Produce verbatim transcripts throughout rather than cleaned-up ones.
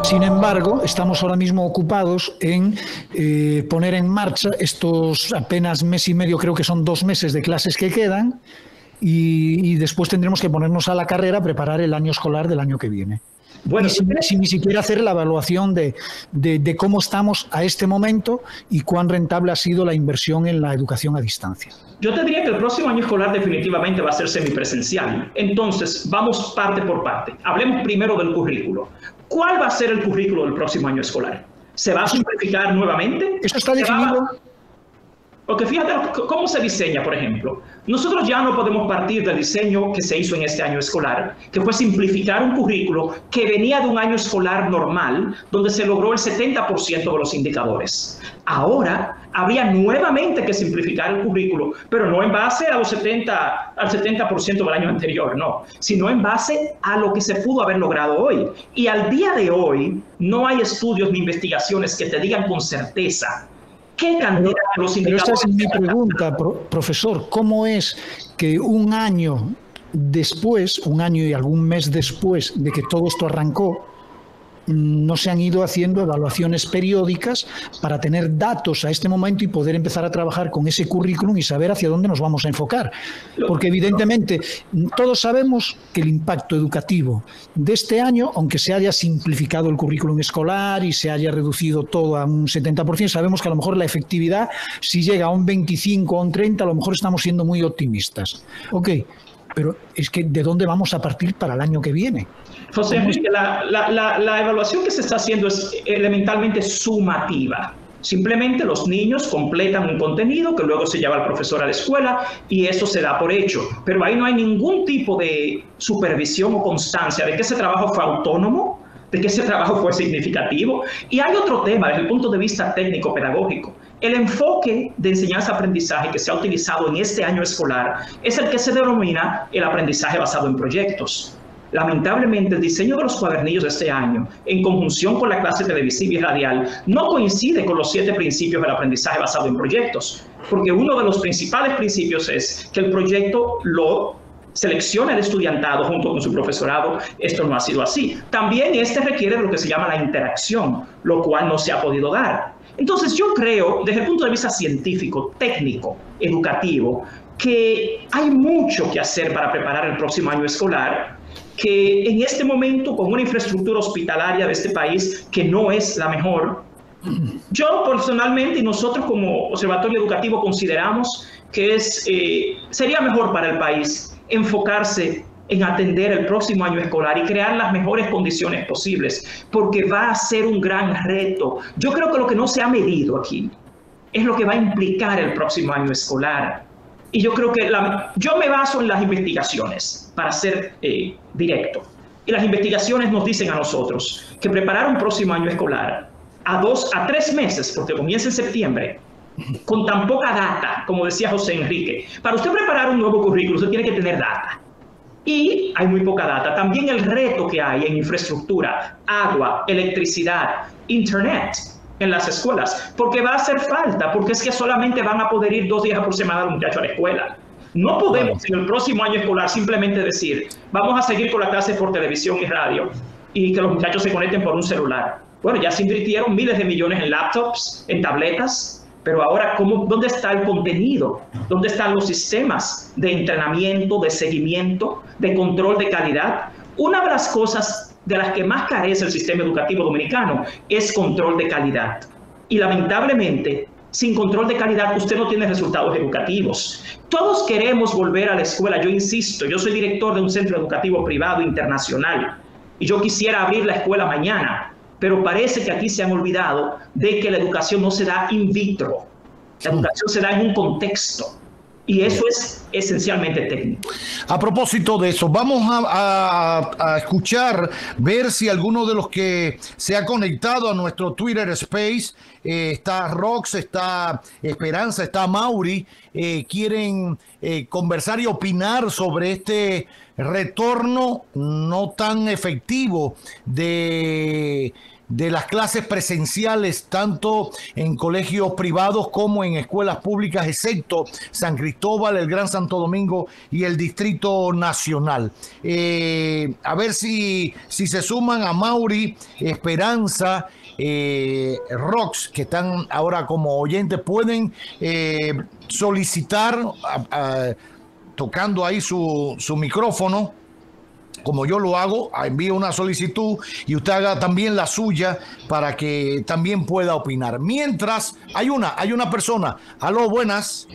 Sin embargo, estamos ahora mismo ocupados en eh, poner en marcha estos apenas mes y medio, creo que son dos meses de clases que quedan, y, y después tendremos que ponernos a la carrera a preparar el año escolar del año que viene. Bueno, y sin, sin ni siquiera hacer la evaluación de, de, de cómo estamos a este momento y cuán rentable ha sido la inversión en la educación a distancia. Yo te diría que el próximo año escolar definitivamente va a ser semipresencial. Entonces, vamos parte por parte. Hablemos primero del currículo. ¿Cuál va a ser el currículo del próximo año escolar? ¿Se va a simplificar nuevamente? Eso está definido. Porque fíjate cómo se diseña, por ejemplo. Nosotros ya no podemos partir del diseño que se hizo en este año escolar, que fue simplificar un currículo que venía de un año escolar normal, donde se logró el setenta por ciento de los indicadores. Ahora habría nuevamente que simplificar el currículo, pero no en base a los setenta, al setenta por ciento del año anterior, no, sino en base a lo que se pudo haber logrado hoy. Y al día de hoy no hay estudios ni investigaciones que te digan con certeza ¿qué cantidad de los indicadores? Pero esa es mi pregunta, pro, profesor. ¿Cómo es que un año después, un año y algún mes después de que todo esto arrancó, no se han ido haciendo evaluaciones periódicas para tener datos a este momento y poder empezar a trabajar con ese currículum y saber hacia dónde nos vamos a enfocar? Porque evidentemente todos sabemos que el impacto educativo de este año, aunque se haya simplificado el currículum escolar y se haya reducido todo a un setenta por ciento, sabemos que a lo mejor la efectividad, si llega a un veinticinco o un treinta, a lo mejor estamos siendo muy optimistas. Ok, pero es que ¿de dónde vamos a partir para el año que viene? José Enrique, la, la, la, la evaluación que se está haciendo es elementalmente sumativa. Simplemente los niños completan un contenido que luego se lleva al profesor a la escuela y eso se da por hecho. Pero ahí no hay ningún tipo de supervisión o constancia de que ese trabajo fue autónomo, de que ese trabajo fue significativo. Y hay otro tema desde el punto de vista técnico-pedagógico. El enfoque de enseñanza-aprendizaje que se ha utilizado en este año escolar es el que se denomina el aprendizaje basado en proyectos. Lamentablemente, el diseño de los cuadernillos de este año, en conjunción con la clase televisiva y radial, no coincide con los siete principios del aprendizaje basado en proyectos, porque uno de los principales principios es que el proyecto lo selecciona el estudiantado junto con su profesorado. Esto no ha sido así. También este requiere de lo que se llama la interacción, lo cual no se ha podido dar. Entonces, yo creo, desde el punto de vista científico, técnico, educativo, que hay mucho que hacer para preparar el próximo año escolar, que en este momento, con una infraestructura hospitalaria de este país que no es la mejor, yo personalmente y nosotros como Observatorio Educativo consideramos que es, eh, sería mejor para el país enfocarse en atender el próximo año escolar y crear las mejores condiciones posibles, porque va a ser un gran reto. Yo creo que lo que no se ha medido aquí es lo que va a implicar el próximo año escolar. Y yo creo que la, yo me baso en las investigaciones, para ser eh, directo. Y las investigaciones nos dicen a nosotros que preparar un próximo año escolar a dos a tres meses, porque comienza en septiembre, con tan poca data, como decía José Enrique. Para usted preparar un nuevo currículo, usted tiene que tener data. Y hay muy poca data. También el reto que hay en infraestructura, agua, electricidad, internet en las escuelas, porque va a hacer falta, porque es que solamente van a poder ir dos días por semana los muchachos a la escuela. No podemos en el próximo año escolar simplemente decir, vamos a seguir con la clase por televisión y radio y que los muchachos se conecten por un celular. Bueno, ya se invirtieron miles de millones en laptops, en tabletas, pero ahora, ¿cómo, ¿dónde está el contenido? ¿Dónde están los sistemas de entrenamiento, de seguimiento, de control de calidad? Una de las cosas de las que más carece el sistema educativo dominicano es control de calidad. Y lamentablemente, sin control de calidad, usted no tiene resultados educativos. Todos queremos volver a la escuela. Yo insisto, yo soy director de un centro educativo privado internacional y yo quisiera abrir la escuela mañana, pero parece que aquí se han olvidado de que la educación no se da in vitro. La educación se da en un contexto. Y eso es esencialmente técnico. A propósito de eso, vamos a, a, a escuchar, ver si alguno de los que se ha conectado a nuestro Twitter Space, eh, está Rox, está Esperanza, está Mauri, eh, quieren eh, conversar y opinar sobre este retorno no tan efectivo de de las clases presenciales, tanto en colegios privados como en escuelas públicas, excepto San Cristóbal, el Gran Santo Domingo y el Distrito Nacional. Eh, a ver si, si se suman a Mauri, Esperanza, eh, Rox, que están ahora como oyentes, pueden eh, solicitar, a, a, tocando ahí su, su micrófono, como yo lo hago, envío una solicitud y usted haga también la suya para que también pueda opinar. Mientras, hay una, hay una persona. Aló, buenas.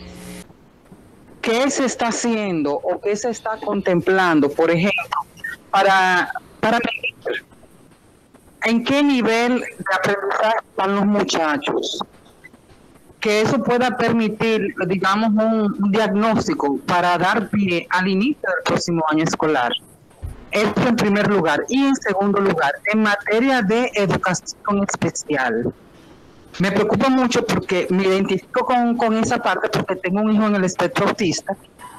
¿Qué se está haciendo o qué se está contemplando, por ejemplo, para, para medir en qué nivel de aprendizaje están los muchachos? Que eso pueda permitir, digamos, un, un diagnóstico para dar pie al inicio del próximo año escolar. Esto en primer lugar. Y en segundo lugar, en materia de educación especial. Me preocupa mucho porque me identifico con, con esa parte porque tengo un hijo en el espectro autista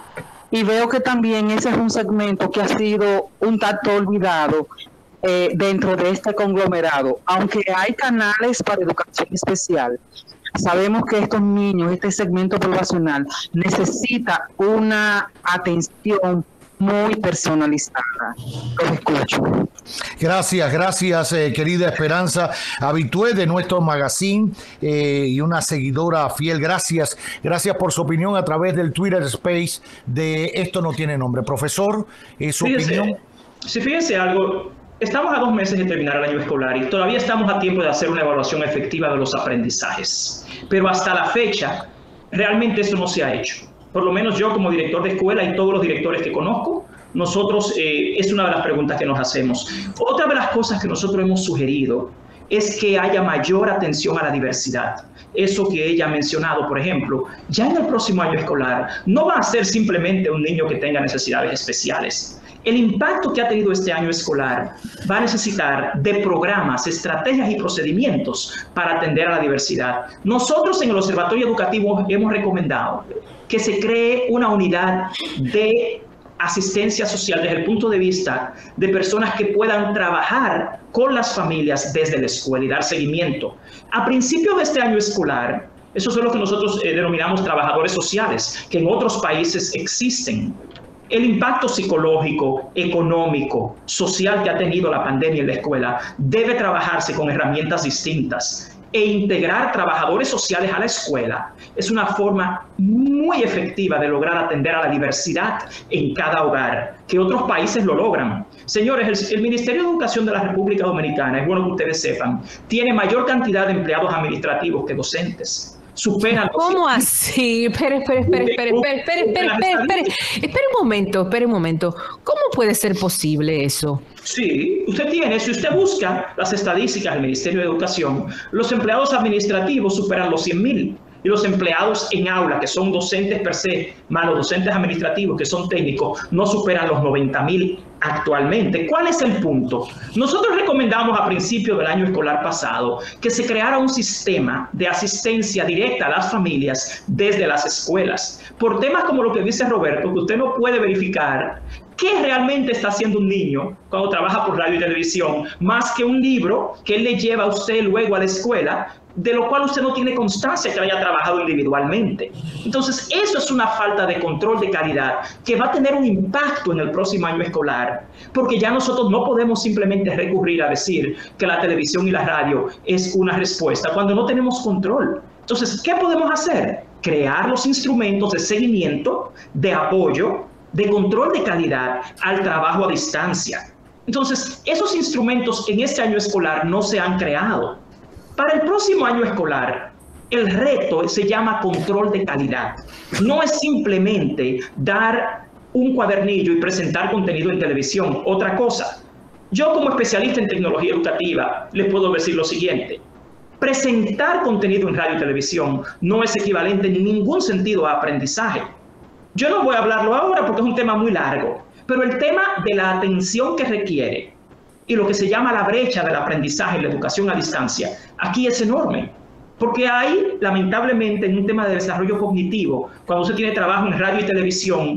y veo que también ese es un segmento que ha sido un tanto olvidado eh, dentro de este conglomerado. Aunque hay canales para educación especial, sabemos que estos niños, este segmento poblacional, necesita una atención muy personalizada. Los escucho. Gracias, gracias, eh, querida Esperanza, habitué de nuestro magazine eh, y una seguidora fiel. Gracias, gracias por su opinión a través del Twitter Space de Esto No Tiene Nombre. Profesor, eh, su fíjense, opinión. Si fíjense algo, estamos a dos meses de terminar el año escolar y todavía estamos a tiempo de hacer una evaluación efectiva de los aprendizajes. Pero hasta la fecha, realmente eso no se ha hecho. Por lo menos yo como director de escuela y todos los directores que conozco, nosotros, eh, es una de las preguntas que nos hacemos. Otra de las cosas que nosotros hemos sugerido es que haya mayor atención a la diversidad. Eso que ella ha mencionado, por ejemplo, ya en el próximo año escolar, no va a ser simplemente un niño que tenga necesidades especiales. El impacto que ha tenido este año escolar va a necesitar de programas, estrategias y procedimientos para atender a la diversidad. Nosotros en el Observatorio Educativo hemos recomendado que se cree una unidad de asistencia social desde el punto de vista de personas que puedan trabajar con las familias desde la escuela y dar seguimiento. A principios de este año escolar, esos son los que nosotros eh, denominamos trabajadores sociales, que en otros países existen. El impacto psicológico, económico, social que ha tenido la pandemia en la escuela debe trabajarse con herramientas distintas. E integrar trabajadores sociales a la escuela es una forma muy efectiva de lograr atender a la diversidad en cada hogar, que otros países lo logran. Señores, el, el Ministerio de Educación de la República Dominicana, es bueno que ustedes sepan, tiene mayor cantidad de empleados administrativos que docentes. Supera ¿Cómo así? Espere, espere, espere, espere, espere, espere, espere, espere, espere, espere un momento, espere un momento. ¿Cómo puede ser posible eso? Sí, usted tiene, si usted busca las estadísticas del Ministerio de Educación, los empleados administrativos superan los cien mil. Y los empleados en aula, que son docentes per se, más los docentes administrativos, que son técnicos, no superan los noventa mil actualmente. ¿Cuál es el punto? Nosotros recomendamos a principios del año escolar pasado que se creara un sistema de asistencia directa a las familias desde las escuelas. Por temas como lo que dice Roberto, que usted no puede verificar qué realmente está haciendo un niño cuando trabaja por radio y televisión, más que un libro que él le lleva a usted luego a la escuela, de lo cual usted no tiene constancia que haya trabajado individualmente. Entonces, eso es una falta de control de calidad que va a tener un impacto en el próximo año escolar, porque ya nosotros no podemos simplemente recurrir a decir que la televisión y la radio es una respuesta cuando no tenemos control. Entonces, ¿qué podemos hacer? Crear los instrumentos de seguimiento, de apoyo, de control de calidad al trabajo a distancia. Entonces, esos instrumentos en este año escolar no se han creado. Para el próximo año escolar, el reto se llama control de calidad. No es simplemente dar un cuadernillo y presentar contenido en televisión. Otra cosa, yo como especialista en tecnología educativa les puedo decir lo siguiente. Presentar contenido en radio y televisión no es equivalente en ningún sentido a aprendizaje. Yo no voy a hablarlo ahora porque es un tema muy largo, pero el tema de la atención que requiere y lo que se llama la brecha del aprendizaje y la educación a distancia, aquí es enorme. Porque hay, lamentablemente, en un tema de desarrollo cognitivo, cuando usted tiene trabajo en radio y televisión,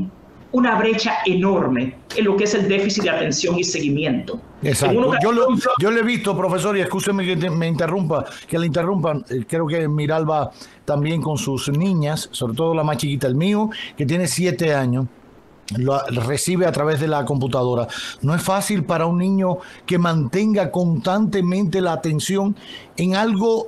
una brecha enorme en lo que es el déficit de atención y seguimiento. Exacto. Yo, lo, yo le he visto, profesor, y escúcheme que te, me interrumpa, que le interrumpan. Creo que Miralba también con sus niñas, sobre todo la más chiquita, el mío, que tiene siete años, lo recibe a través de la computadora. No es fácil para un niño que mantenga constantemente la atención en algo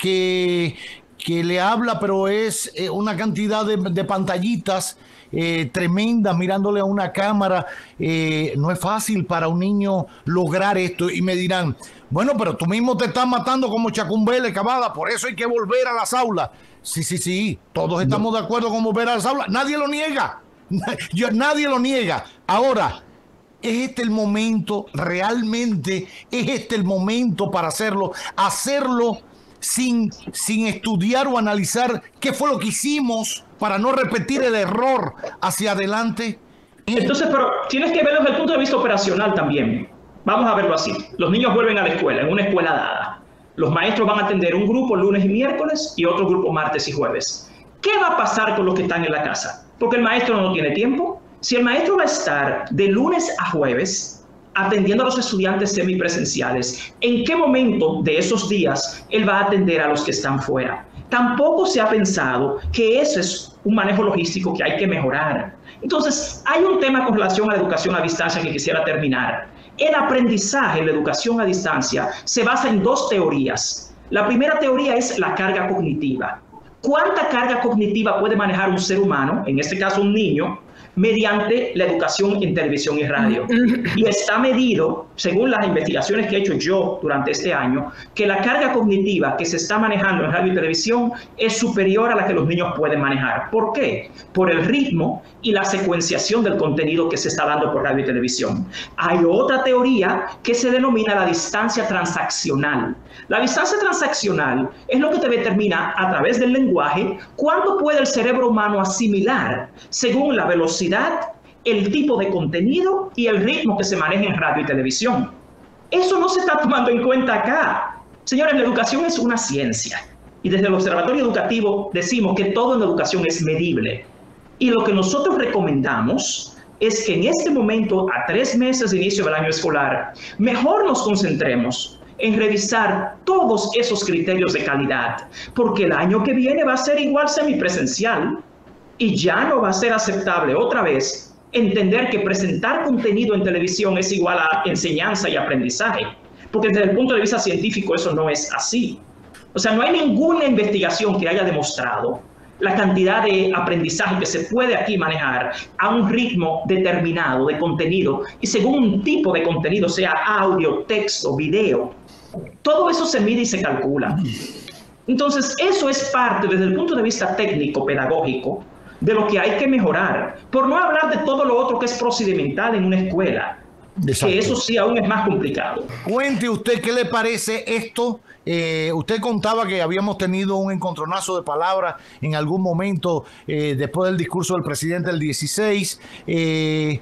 que, que le habla, pero es una cantidad de, de pantallitas Eh, tremendas, mirándole a una cámara. Eh, no es fácil para un niño lograr esto. Y me dirán, bueno, pero tú mismo te estás matando como Chacumbele, Cavada, por eso hay que volver a las aulas. Sí, sí, sí, todos estamos de acuerdo con volver a las aulas. Nadie lo niega. Yo, nadie lo niega. Ahora, ¿es este el momento? ¿Realmente es este el momento para hacerlo? Hacerlo sin, sin estudiar o analizar qué fue lo que hicimos para no repetir el error hacia adelante. Entonces, pero tienes que verlo desde el punto de vista operacional también. Vamos a verlo así. Los niños vuelven a la escuela, en una escuela dada. Los maestros van a atender un grupo lunes y miércoles y otro grupo martes y jueves. ¿Qué va a pasar con los que están en la casa? Porque el maestro no tiene tiempo. Si el maestro va a estar de lunes a jueves atendiendo a los estudiantes semipresenciales, ¿en qué momento de esos días él va a atender a los que están fuera? Tampoco se ha pensado que ese es un manejo logístico que hay que mejorar. Entonces, hay un tema con relación a la educación a distancia que quisiera terminar. El aprendizaje en la educación a distancia se basa en dos teorías. La primera teoría es la carga cognitiva. ¿Cuánta carga cognitiva puede manejar un ser humano, en este caso un niño, mediante la educación en televisión y radio? Y está medido, según las investigaciones que he hecho yo durante este año, que la carga cognitiva que se está manejando en radio y televisión es superior a la que los niños pueden manejar. ¿Por qué? Por el ritmo y la secuenciación del contenido que se está dando por radio y televisión. Hay otra teoría que se denomina la distancia transaccional. La distancia transaccional es lo que te determina a través del lenguaje cuánto puede el cerebro humano asimilar según la velocidad, el tipo de contenido y el ritmo que se maneja en radio y televisión. Eso no se está tomando en cuenta acá. Señores, la educación es una ciencia y desde el Observatorio Educativo decimos que todo en la educación es medible. Y lo que nosotros recomendamos es que en este momento, a tres meses de inicio del año escolar, mejor nos concentremos en revisar todos esos criterios de calidad, porque el año que viene va a ser igual semipresencial y ya no va a ser aceptable otra vez entender que presentar contenido en televisión es igual a enseñanza y aprendizaje, porque desde el punto de vista científico eso no es así. O sea, no hay ninguna investigación que haya demostrado la cantidad de aprendizaje que se puede aquí manejar a un ritmo determinado de contenido y según un tipo de contenido, sea audio, texto, video. Todo eso se mide y se calcula. Entonces, eso es parte, desde el punto de vista técnico, pedagógico, de lo que hay que mejorar. Por no hablar de todo lo otro que es procedimental en una escuela. Exacto. Que eso sí aún es más complicado. Cuente usted qué le parece esto. Eh, usted contaba que habíamos tenido un encontronazo de palabras en algún momento eh, después del discurso del presidente el dieciséis. Eh,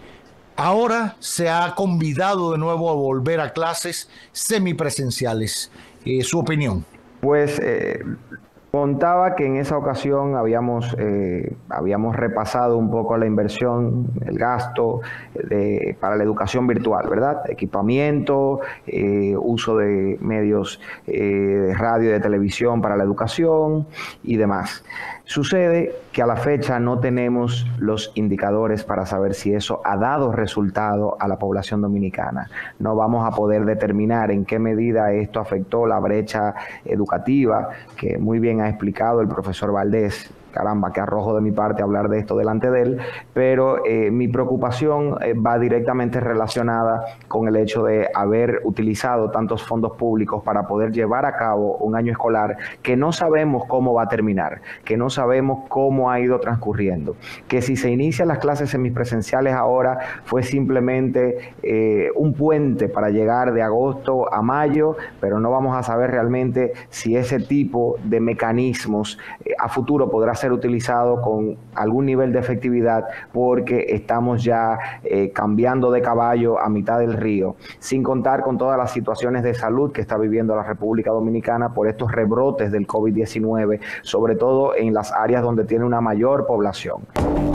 ahora se ha convidado de nuevo a volver a clases semipresenciales. Eh, ¿Su opinión? Pues eh, contaba que en esa ocasión habíamos, eh, habíamos repasado un poco la inversión, el gasto de, para la educación virtual, ¿verdad? Equipamiento, eh, uso de medios eh, de radio y de televisión para la educación y demás. Sucede que a la fecha no tenemos los indicadores para saber si eso ha dado resultado a la población dominicana. No vamos a poder determinar en qué medida esto afectó la brecha educativa, que muy bien ha explicado el profesor Valdés. Caramba, qué arrojo de mi parte hablar de esto delante de él, pero eh, mi preocupación eh, va directamente relacionada con el hecho de haber utilizado tantos fondos públicos para poder llevar a cabo un año escolar que no sabemos cómo va a terminar, que no sabemos cómo ha ido transcurriendo, que si se inician las clases semipresenciales ahora fue simplemente eh, un puente para llegar de agosto a mayo, pero no vamos a saber realmente si ese tipo de mecanismos eh, a futuro podrá ser ser utilizado con algún nivel de efectividad, porque estamos ya eh, cambiando de caballo a mitad del río, sin contar con todas las situaciones de salud que está viviendo la República Dominicana por estos rebrotes del COVID diecinueve, sobre todo en las áreas donde tiene una mayor población.